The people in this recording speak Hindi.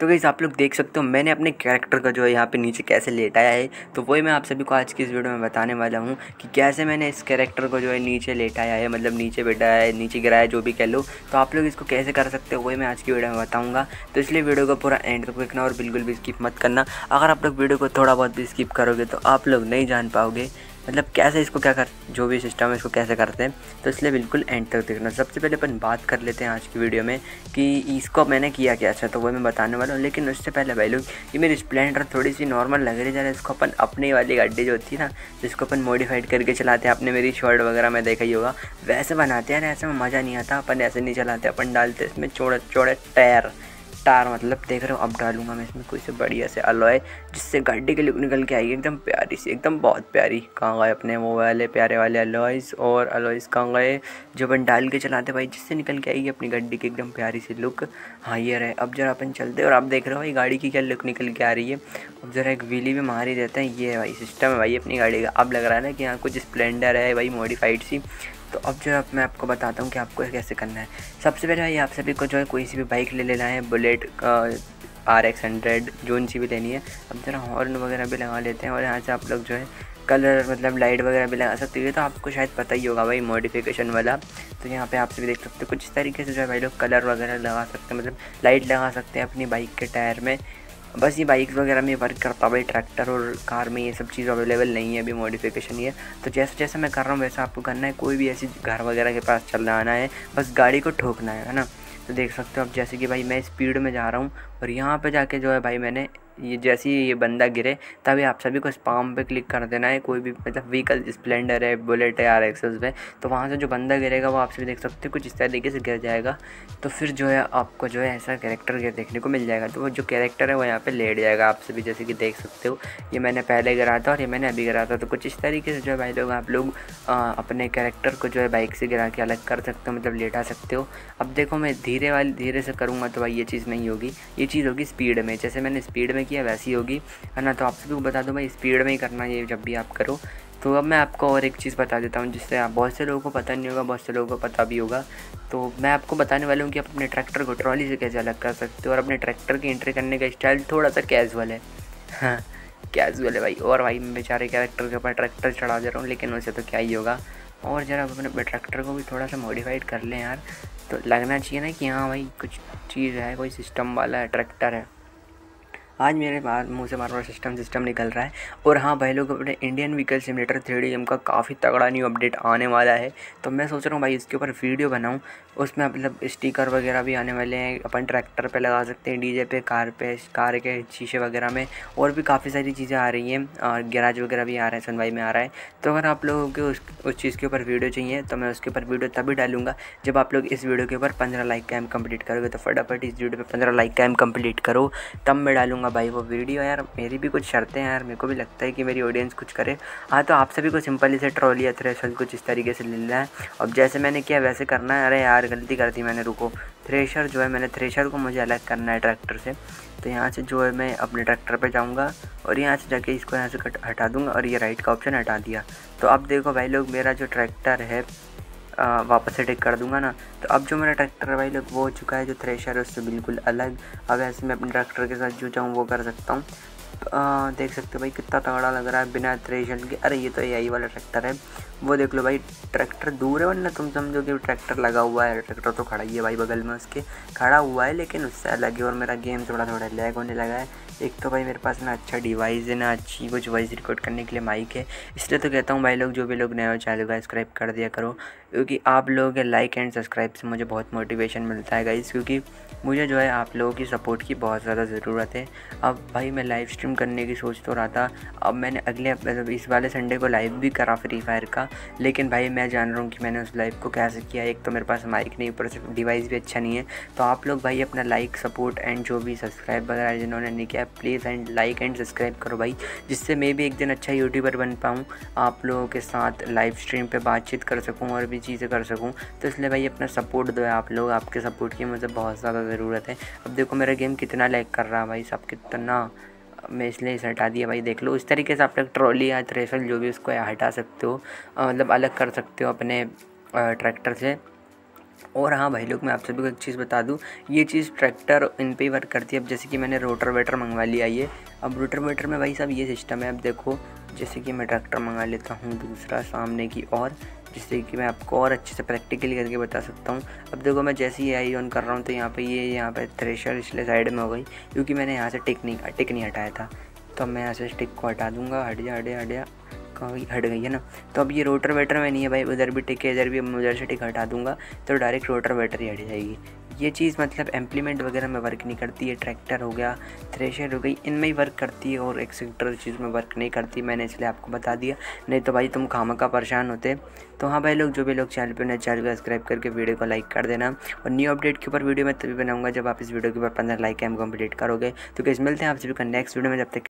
तो गाइस आप लोग देख सकते हो मैंने अपने कैरेक्टर का जो है यहाँ पे नीचे कैसे लेटाया है, तो वही मैं आप सभी को आज की इस वीडियो में बताने वाला हूँ कि कैसे मैंने इस कैरेक्टर को जो है नीचे लेटाया है, मतलब नीचे बैठाया है, नीचे गिराया, जो भी कह लो। तो आप लोग इसको कैसे कर सकते हो वही मैं आज की वीडियो में बताऊँगा। तो इसलिए वीडियो को पूरा एंड तक देखना और बिल्कुल भी स्किप मत करना। अगर आप लोग वीडियो को थोड़ा बहुत भी स्किप करोगे तो आप लोग नहीं जान पाओगे मतलब कैसे इसको क्या कर जो भी सिस्टम है इसको कैसे करते हैं। तो इसलिए बिल्कुल एंड तक देखना। सबसे पहले अपन बात कर लेते हैं आज की वीडियो में कि इसको मैंने किया क्या। अच्छा तो वो मैं बताने वाला हूँ, लेकिन उससे पहले भाई लोग ये मेरी स्प्लेंडर थोड़ी सी नॉर्मल लग रही है। इसको अपन अपनी वाली गाड़ी जो होती है ना, जिसको अपन मॉडिफाइड करके चलाते हैं, आपने मेरी शॉर्ट वगैरह में देखा ही होगा, वैसे बनाते हैं। ऐसे में मज़ा नहीं आता, अपन ऐसे नहीं चलाते, अपन डालते इसमें चौड़े चौड़े टायर मतलब देख रहे हो। अब डालूंगा मैं इसमें कोई से बढ़िया से अलॉय, जिससे गाड़ी की लुक निकल के आएगी एकदम प्यारी सी, एकदम बहुत प्यारी। कहाँ गए अपने वो वाले प्यारे वाले अलॉयज़, और अलॉयज़ कहाँ गए जो अपन डाल के चलाते भाई, जिससे निकल के आएगी अपनी गाड़ी की एकदम प्यारी सी लुक। हाँ ये रहे। अब जरा अपन चलते और आप देख रहे हो भाई गाड़ी की क्या लुक निकल के आ रही है। अब जरा एक व्हीली भी मार ही देते हैं। ये भाई सिस्टम है भाई अपनी गाड़ी का। अब लग रहा है ना कि यहाँ कुछ स्प्लेंडर है भाई मॉडिफाइड सी। तो अब जो मैं आपको बताता हूँ कि आपको कैसे करना है। सबसे पहले भाई आप सभी को जो है कोई सी भी बाइक ले लेना है, बुलेट RX 100 जोन सी भी लेनी है। अब जरा हॉर्न वगैरह भी लगा लेते हैं, और यहाँ से आप लोग जो है कलर मतलब लाइट वगैरह भी लगा सकते हो। तो आपको शायद पता ही होगा भाई मॉडिफिकेशन वाला। तो यहाँ पे आप सभी देख सकते हो कुछ इस तरीके से जो है भाई लोग कलर वगैरह लगा सकते हैं, मतलब लाइट लगा सकते हैं अपनी बाइक के टायर में। बस ये बाइक्स वगैरह में वर्क करता भाई, ट्रैक्टर और कार में ये सब चीज़ अवेलेबल नहीं है, अभी मॉडिफिकेशन ही है। तो जैसे जैसे मैं कर रहा हूँ वैसा आपको करना है। कोई भी ऐसी घर वगैरह के पास चलना आना है, बस गाड़ी को ठोकना है ना। तो देख सकते हो अब जैसे कि भाई मैं स्पीड में जा रहा हूँ, और यहाँ पे जाके जो है भाई मैंने ये जैसे ही ये बंदा गिरे तभी आप सभी को स्पाम पे क्लिक कर देना है। कोई भी मतलब व्हीकल, स्प्लेंडर है, बुलेट है, RX पे, तो वहाँ से जो बंदा गिरेगा वो आप सभी देख सकते हो कुछ इस तरीके से गिर जाएगा। तो फिर जो है आपको जो है ऐसा कैरेक्टर देखने को मिल जाएगा। तो वो जो कैरेक्टर है वो यहाँ पे लेट जाएगा आप सभी, जैसे कि देख सकते हो। ये मैंने पहले गिरा था और ये मैंने अभी गिरा था। तो कुछ इस तरीके से जो है भाई लोग आप लोग अपने कैरेक्टर को जो है बाइक से गिरा के अलग कर सकते हो, मतलब लेटा सकते हो। अब देखो मैं धीरे से करूँगा तो भाई ये चीज़ नहीं होगी, ये चीज़ होगी स्पीड में। जैसे मैंने स्पीड में किया वैसी होगी, है ना। तो आप सभी को बता दो भाई स्पीड में ही करना ये जब भी आप करो। तो अब मैं आपको और एक चीज़ बता देता हूँ जिससे आप बहुत से लोगों को पता नहीं होगा, बहुत से लोगों को पता भी होगा। तो मैं आपको बताने वाला हूँ कि आप अपने ट्रैक्टर को ट्रॉली से कैसे अलग कर सकते हो। और अपने ट्रैक्टर की एंट्री करने का स्टाइल थोड़ा सा कैजुअल है, हाँ कैजुअल है भाई। और भाई मैं बेचारे कैरेक्टर के ऊपर ट्रैक्टर चढ़ा दे रहा हूँ, लेकिन वैसे तो क्या ही होगा। और ज़रा अपने ट्रैक्टर को भी थोड़ा सा मॉडिफाइड कर लें यार, तो लगना चाहिए ना कि हाँ भाई कुछ चीज़ है, कोई सिस्टम वाला है, ट्रैक्टर है। आज मेरे मुंह से बार सिस्टम निकल रहा है। और हाँ भाई लोग अपने Indian vehicle simulator 3D game का काफ़ी तगड़ा न्यू अपडेट आने वाला है। तो मैं सोच रहा हूँ भाई इसके ऊपर वीडियो बनाऊँ। उसमें मतलब स्टिकर वगैरह भी आने वाले हैं, अपन ट्रैक्टर पे लगा सकते हैं, डीजे पे, कार के शीशे वगैरह में, और भी काफ़ी सारी चीज़ें आ रही हैं। और गैराज वगैरह भी आ रहा है, सनवाई में आ रहा है। तो अगर आप लोगों को उस चीज़ के ऊपर वीडियो चाहिए तो मैं उसके ऊपर वीडियो तभी डालूंगा जब आप लोग इस वीडियो के ऊपर 15 लाइक का एम कंप्लीट करोगे। तो फटाफट इस वीडियो पे 15 लाइक का एम कंप्लीट करो, तब मैं डालूंगा भाई वो वीडियो। यार मेरी भी कुछ शर्तें हैं यार, मेरे को भी लगता है कि मेरी ऑडियंस कुछ करे। हाँ तो आप सभी को सिंपली से ट्रॉली या थ्रेशर कुछ इस तरीके से ले लेना है। अब जैसे मैंने किया वैसे करना है। अरे यार गलती कर दी मैंने, रुको। थ्रेशर जो है मैंने थ्रेशर को मुझे अलग करना है ट्रैक्टर से। तो यहाँ से जो है मैं अपने ट्रैक्टर पे जाऊँगा, और यहाँ से जाके इसको यहाँ से हटा दूँगा, और ये राइट का ऑप्शन हटा दिया। तो अब देखो भाई लोग मेरा जो ट्रैक्टर है वापस से टिक कर दूंगा ना। तो अब जो मेरा ट्रैक्टर है भाई लोग वो हो चुका है, जो थ्रेशर है उससे बिल्कुल अलग। अब ऐसे मैं अपने ट्रैक्टर के साथ जो चाहूँ वो कर सकता हूँ। देख सकते हो भाई कितना तगड़ा लग रहा है बिना थ्रेशर के। अरे ये तो यही वाला ट्रैक्टर है, वो देख लो भाई। ट्रैक्टर दूर है वरना तुम समझो कि ट्रैक्टर लगा हुआ है, ट्रैक्टर तो खड़ा ही है भाई बगल में उसके, खड़ा हुआ है, लेकिन उससे अलग है। और मेरा गेम थोड़ा लैग होने लगा है। एक तो भाई मेरे पास ना अच्छा डिवाइस है, ना अच्छी कुछ वॉइस रिकॉर्ड करने के लिए माइक है। इसलिए तो कहता हूँ भाई लोग, जो भी लोग नए हो चैनल को सब्सक्राइब कर दिया करो, क्योंकि आप लोगों के लाइक एंड सब्सक्राइब से मुझे बहुत मोटिवेशन मिलता है गाइस। क्योंकि मुझे जो है आप लोगों की सपोर्ट की बहुत ज़्यादा ज़रूरत है। अब भाई मैं लाइव स्ट्रीम करने की सोच तो रहा था। अब मैंने अगले मतलब इस वाले संडे को लाइव भी करा फ्री फायर का, लेकिन भाई मैं जान रहा हूँ कि मैंने उस लाइव को कैसे किया। एक तो मेरे पास माइक नहीं, ऊपर से डिवाइस भी अच्छा नहीं है। तो आप लोग भाई अपना लाइक, सपोर्ट एंड जो भी सब्सक्राइब वगैरह जिन्होंने नहीं किया, please and like and subscribe करो भाई, जिससे मैं भी एक दिन अच्छा यूट्यूबर बन पाऊँ, आप लोगों के साथ लाइव स्ट्रीम पे बातचीत कर सकूँ और भी चीज़ें कर सकूँ। तो इसलिए भाई अपना सपोर्ट दो आप लोग, आपके सपोर्ट की मुझे बहुत ज़्यादा ज़रूरत है। अब देखो मेरा गेम कितना लैग कर रहा है भाई, सब कितना, मैं इसलिए इसे हटा दिया भाई। देख लो इस तरीके से आप लोग ट्रॉली या थ्रेशर जो भी उसको हटा सकते हो, मतलब अलग कर सकते हो अपने ट्रैक्टर से। और हाँ भाई लोग, मैं आप सभी को एक चीज़ बता दूँ, ये चीज़ ट्रैक्टर इन पे ही वर्क करती है। अब जैसे कि मैंने रोटावेटर मंगवा लिया ये, अब रोटावेटर में भाई साहब ये सिस्टम है। अब देखो, जैसे कि मैं ट्रैक्टर मंगा लेता हूँ दूसरा सामने की और, जिससे कि मैं आपको और अच्छे से प्रैक्टिकली करके बता सकता हूँ। अब देखो, मैं जैसे ही आई ऑन कर रहा हूँ तो यहाँ पे थ्रेशर इसलिए साइड में हो गई क्योंकि मैंने यहाँ से टिक नहीं हटाया था। तो अब मैं यहाँ से स्टिक को हटा दूँगा। हट जा कहाँ हट गई है ना। तो अब ये रोटावेटर में नहीं है भाई, उधर भी टिक है इधर भी, उधर से टिक हटा दूंगा तो डायरेक्ट रोटावेटर ही हट जाएगी। ये चीज़ मतलब इम्प्लीमेंट वगैरह में वर्क नहीं करती है। ट्रैक्टर हो गया, थ्रेशर हो गई, इनमें ही वर्क करती है और एक्सेट्रा चीज़ में वर्क नहीं करती। मैंने इसलिए आपको बता दिया, नहीं तो भाई तुम खामखा परेशान होते। तो हाँ भाई लोग, जो भी लोग चैनल पर नए, चैनल को सब्सक्राइब करके वीडियो को लाइक कर देना। और न्यू अपडेट के ऊपर वीडियो मैं तभी बनाऊंगा जब आप इस वीडियो के ऊपर 15 लाइक एम कंप्लीट करोगे। तो कैसे मिलते हैं आप सभी का नेक्स्ट वीडियो में, जब तक